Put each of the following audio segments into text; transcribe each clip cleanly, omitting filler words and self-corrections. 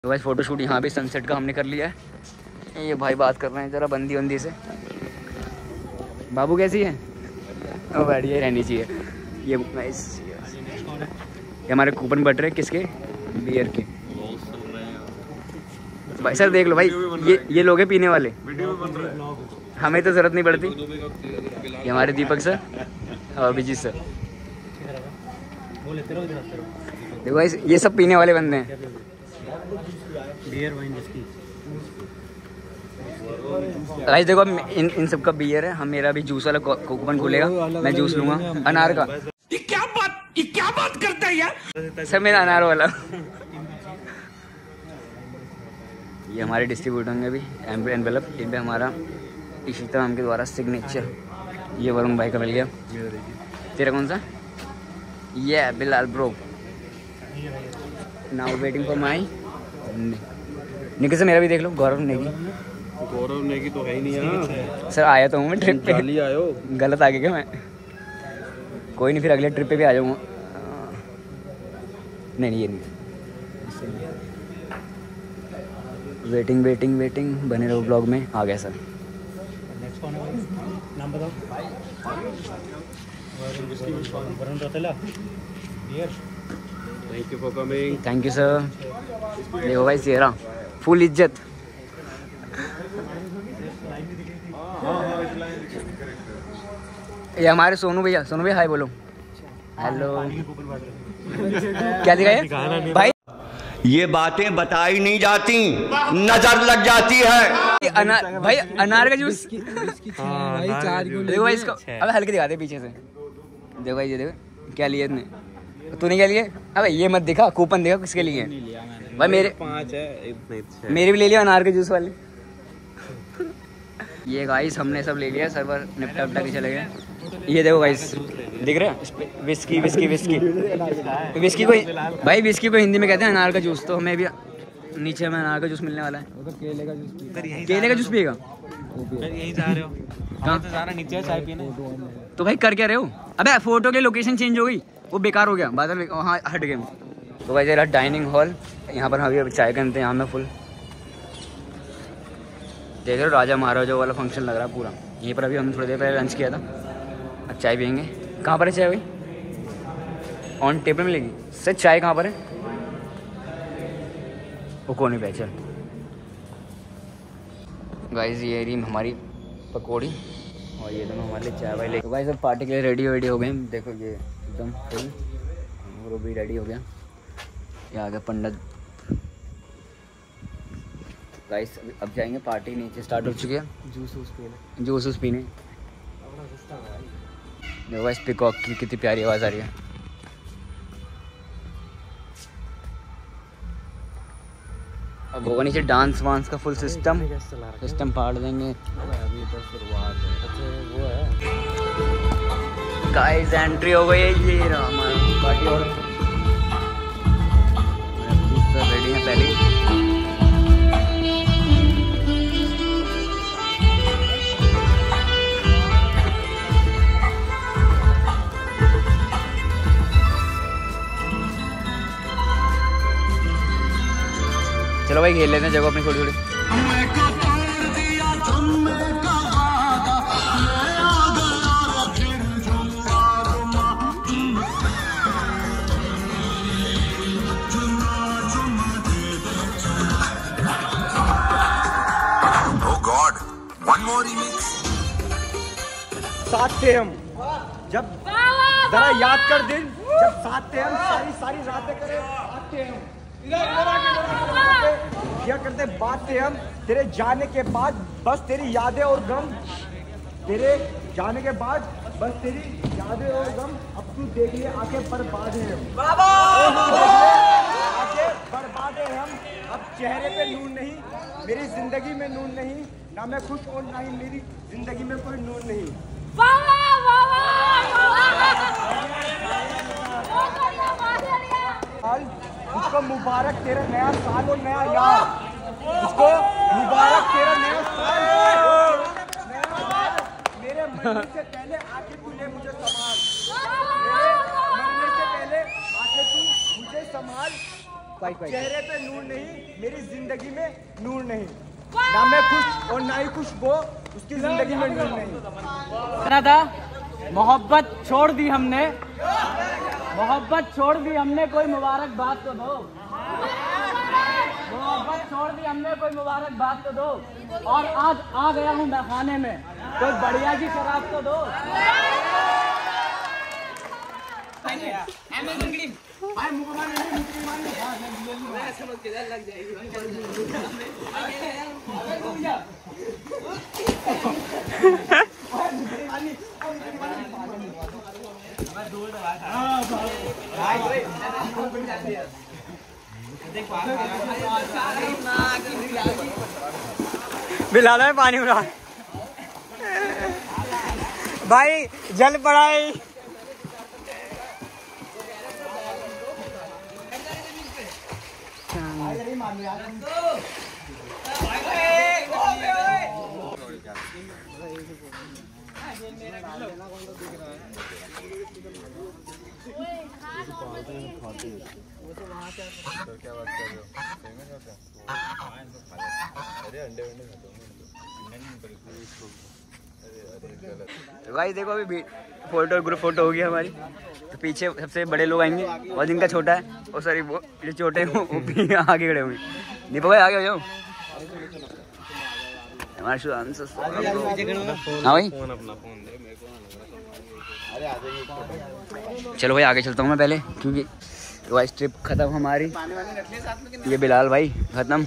तो भाई photo shoot यहाँ भी सनसेट का हमने कर लिया है। ये भाई बात कर रहे हैं ज़रा बंदी बंदी से। बाबू कैसी है? ओ बढ़िया रहनी चाहिए। ये हमारे कूपन बट रहे किसके? बियर के। भाई सर देख लो भाई, ये लोग हैं पीने वाले, हमें तो ज़रूरत नहीं पड़ती। ये हमारे दीपक सर और अभिजीत सर। देखो भाई ये सब पीने वाले बंदे हैं। गाइस देखो इन सब का बियर है। हम मेरा भी जूस वाला कूपन खुलेगा, मैं जूस लूंगा अनार का। ये क्या बात करता है यार? सर मेरा अनार वाला। ये हमारे डिस्ट्रीब्यूटर होंगे अभी एनवेलप, इन पे हमारा इशिता मैम के द्वारा सिग्नेचर। ये वरुण भाई का मिल गया। तेरा कौन सा? ये Bilal bro. Now waiting for my निकल से। मेरा भी देख लो, गौरव नेगी तो है ही नहीं यहाँ। सर आया तो हूँ मैं ट्रिप पे। आयो गलत आ गया क्या मैं? कोई नहीं, फिर अगले ट्रिप पे भी आ जाऊँगा। नहीं ये नहीं। वेटिंग बने रहो ब्लॉग में। आ गया सर। नेक्स्ट कौन है? नाम बताओ। Thank you for coming. Thank you sir. देखो भाई चेहरा फुल इज्जत। ये हमारे सोनू भैया हाय बोलो। हेलो। क्या दिखाया भाई? ये बातें बताई नहीं जाती, नजर लग जाती है। भाई अनार का जूस। देखो भाई इसको अबे हल्के दिखाते पीछे से। देखो भाई ये देखो क्या लिया इसने। तूने क्या लिया? अबे ये मत दिखा, कूपन देखा किसके लिए भाई। मेरे 5 है, मेरे भी ले लिया अनार के जूस वाले। ये गाइस हमने सब ले लिया, सर्वर निपटा उपटा के चले गए। ये देखो गाइस दिख रहा है विस्की को भाई, विस्की को हिंदी में कहते हैं अनार का जूस। तो हमें भी नीचे में अनार का जूस मिलने वाला है। तो केले का जूस पिएगा? यहीं जा रहे हो? कहाँ तो जाना नीचे चाय पीने। तो भाई कर क्या रहे हो? अबे फोटो की लोकेशन चेंज हो गई, वो बेकार हो गया, बादल वहाँ हट गए। तो भाई जरा डाइनिंग हॉल, यहाँ पर अभी चाय का इंतजाम है फुल। देख रहे हो राजा महाराजा वाला फंक्शन लग रहा है पूरा। यहीं पर अभी हमने थोड़ी देर पहले लंच किया था, अब चाय पियेंगे। कहाँ पर है चाय भाई? ऑन टेबल मिलेगी सर। चाय कहाँ पर है? वो कौन है? चल गाइस ये रही हमारी पकौड़ी और ये दोनों हमारे लिए चाय वाई लेके। भाई सब पार्टी के लिए रेडी हो गए। देखो ये एकदम फुल, वो भी रेडी हो गया। ये आ गया पंडित। गाइस अब जाएंगे पार्टी, नीचे स्टार्ट हो चुकी है। जूस पीने। देखो गाइस पिकॉक की कितनी प्यारी आवाज़ आ रही है। अब होगा नीचे डांस वांस का फुल सिस्टम पाड़ देंगे। अभी तो शुरुआत है। गाइस एंट्री हो गई है। ये रहा हमारा पार्टी और रेडी है पहले। चलो भाई खेल लेते हैं जगह अपनी थोड़ी थोड़ी। साथ थे हम जब, जरा याद कर दिन जब साथ थे हम, सारी रातें करे साथ थे हम। क्या करते बात थे हम तेरे जाने के बाद, बस तेरी यादें और गम। तेरे जाने के बाद बस तेरी यादें और गम। अब तू देख ले आके बर्बाद है हम, आके बर्बाद है हम। अब चेहरे पे नून नहीं, मेरी जिंदगी में नून नहीं, ना मैं खुश और ना ही मेरी जिंदगी में कोई नून नहीं। उसको मुबारक तेरा नया साल और नया यार। उसको मुबारक तेरा नया साल, मेरे मरने से पहले आके तूने मुझे संभाल। मेरे मरने से पहले आके तू मुझे संभाल। चेहरे पे नूर नहीं, मेरी जिंदगी में नूर नहीं। ना मैं खुश और ना ही खुश वो, उसकी जिंदगी में नूर नहीं। था मोहब्बत छोड़ दी हमने, मोहब्बत छोड़ दी हमने, कोई मुबारकबाद तो दो। मोहब्बत छोड़ दी हमने, कोई मुबारकबाद तो दो। और आज आ गया हूँ मैं खाने में, कोई बढ़िया की शराब तो दो। बिलाल में पानी उड़ा भाई, जल पड़ा है। भाई देखो अभी फोटो ग्रुप फोटो हो गया हमारी, तो पीछे सबसे बड़े लोग आएंगे और जिनका छोटा है और सॉरी वो जो छोटे हैं वो भी आगे खड़े होंगे। दीपक भाई आगे हो जाओ। हमारे हाँ भाई चलो भाई आगे चलता हूँ मैं पहले, क्योंकि वाइस ट्रिप खत्म हमारी। ये बिलाल भाई खत्म।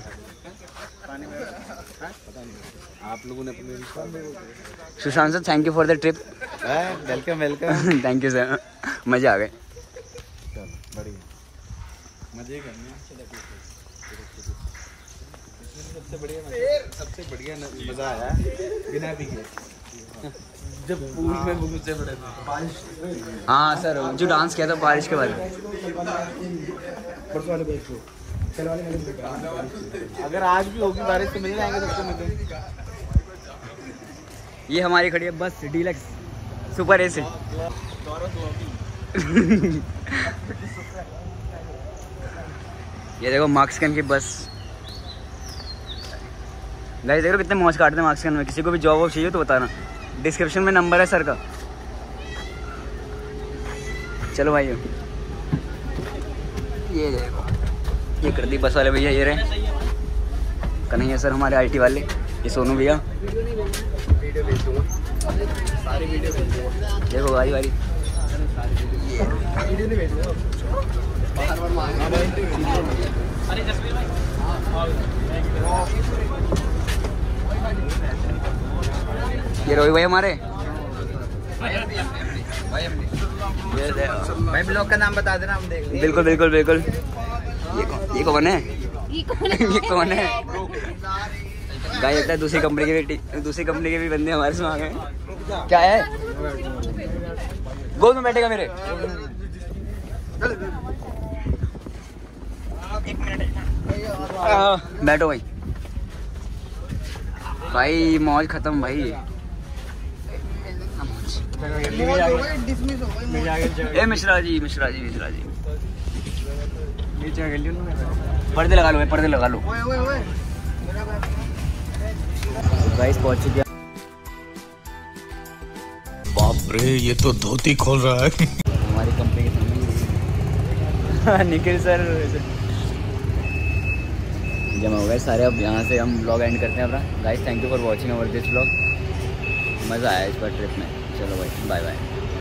आप लोगों ने Sushant sir thank you for the trip. Welcome welcome. Thank you sir, मजे आ गए। बढ़िया मजे करने सबसे बढ़िया मजा आया बिना भीगे जब पूल में घुसे पड़े थे। हाँ सर जो डांस किया था बारिश के बाद। अगर आज भी होगी बारिश तो मिल जाएंगे सबको मजे। ये हमारी खड़ी है बस डीलक्स सुपर एसी। ये देखो मार्क्सकन की बस। गाइस देखो कितने मौज काटते हैं मार्क्सकन में। किसी को भी जॉब वॉब चाहिए तो बताना, डिस्क्रिप्शन में नंबर है सर का। चलो भाई ये देखो ये कर दी बस वाले भैया, ये रहे कन्हैया सर हमारे आईटी वाले, ये सोनू भैया। देखो भाई भाई ये रोही भाई हमारे। भाई ब्लॉग का नाम बता देना, हम देख लेंगे। बिल्कुल बिल्कुल बिल्कुल। ये कौन है? ये कौन है? गाय लगता है दूसरी कंपनी के भी बंदे हमारे साथ आ गए। क्या है? गोद में बैठेगा मेरे। बैठो भाई। भाई मौज खत्म भाई। ए मिश्रा जी पर्दे लगा लो भाई, पर्दे लगा लो। गाइस पहुंच चुके हैं। बाप रे ये तो धोती खोल रहा है। हमारी कंपनी के सामने निखिल सर जमा हो गए सारे। अब यहाँ से हम व्लॉग एंड करते हैं अपना। Guys thank you for watching our this vlog. मज़ा आया इस बार ट्रिप में। चलो भाई बाय बाय।